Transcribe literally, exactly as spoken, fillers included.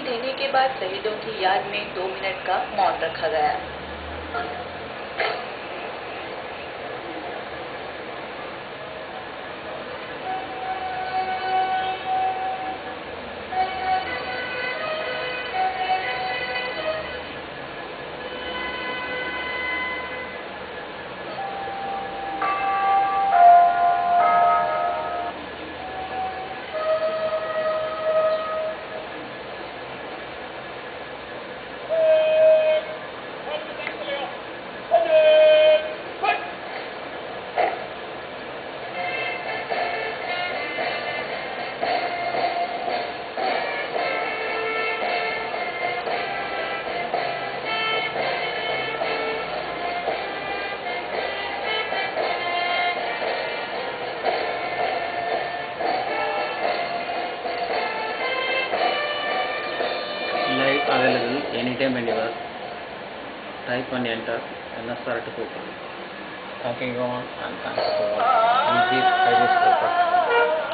देने के बाद शहीदों की याद में दो मिनट का मौन रखा गया। Live available anytime, anywhere. Type and enter N S R to Google. Thanking on and thanks to all.